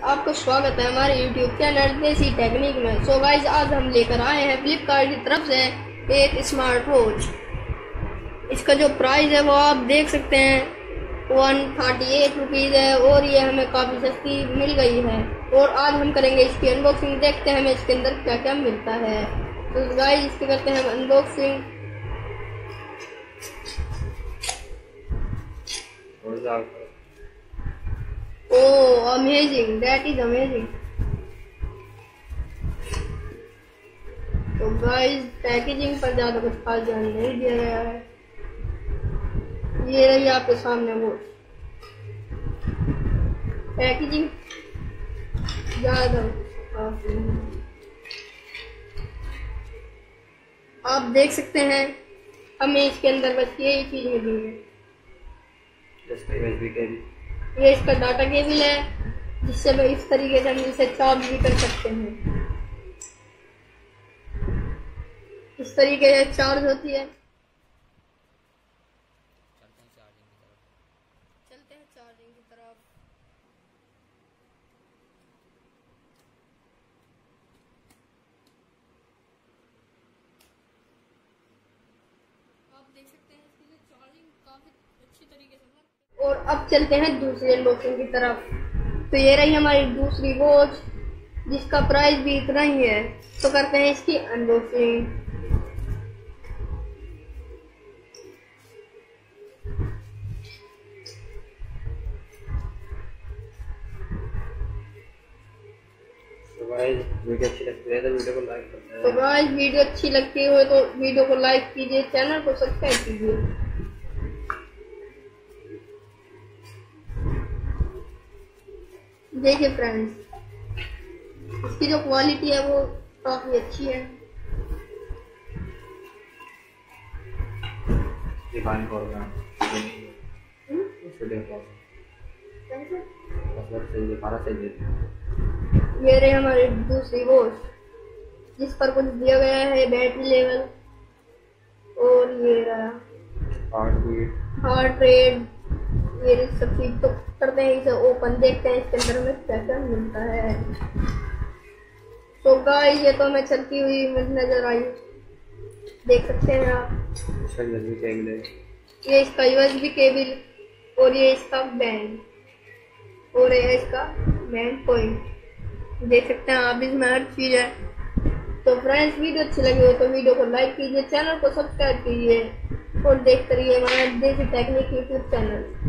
आपको स्वागत है हमारे YouTube चैनल देसी टेक्निक में। सो गाइस, आज हम लेकर आए हैं फ्लिपकार्ट की तरफ से एक स्मार्ट वॉच। इसका जो प्राइस है वो आप देख सकते हैं, 138 रुपीज़ है और ये हमें काफ़ी सस्ती मिल गई है। और आज हम करेंगे इसकी अनबॉक्सिंग, देखते हैं हमें इसके अंदर क्या क्या मिलता है। तो गाइस, इसकी करते हैं unboxing. Oh, amazing! That is amazing. तो गाइस, पैकेजिंग पर ज्यादा कुछ खास ध्यान नहीं दिया गया है। ये रही आपके सामने वो पैकेजिंग, ज्यादा आप देख सकते हैं। हमें इसके अंदर बस यही चीज मिली है। ये इसका डाटा केबल है, जिससे मैं इस तरीके से हम इसे चार्ज भी कर सकते हैं। इस तरीके से चार्ज होती है। चलते हैं चार्जिंग की तरफ। आप देख सकते हैं इसकी चार्जिंग काफी अच्छी तरीके से। और अब चलते हैं दूसरी अनबॉक्सिंग की तरफ। तो ये रही हमारी दूसरी वॉच, जिसका प्राइस भी इतना ही है। तो करते हैं इसकी अनबॉक्सिंग। वीडियो अच्छी लगती है तो वीडियो को लाइक करते हैं। तो गाइस, वीडियो अच्छी लगती हो तो वीडियो को लाइक कीजिए, चैनल को सब्सक्राइब कीजिए। देखिए फ्रेंड्स, इसकी जो क्वालिटी है वो काफी अच्छी है। ये रही हमारी दूसरी वॉच, जिस पर कुछ दिया गया है, बैटरी लेवल और ये रहा हार्ट रेट, ये सब चीज। तो करते हैं इसे ओपन, देखते हैं इसके अंदर में क्या क्या मिलता है। तो गाइस, ये तो हमें चलती हुई नजर आई, देख सकते हैं आप। ये इसका USB केबल और ये इसका बैंड और ये इसका बैंड पॉइंट, देख सकते हैं आप। इसमें हर चीज है। तो फ्रेंड्स, वीडियो अच्छी लगी हो तो वीडियो को लाइक कीजिए, चैनल को सब्सक्राइब कीजिए और देखते रहिए हमारा देसी टेक्निक YouTube चैनल।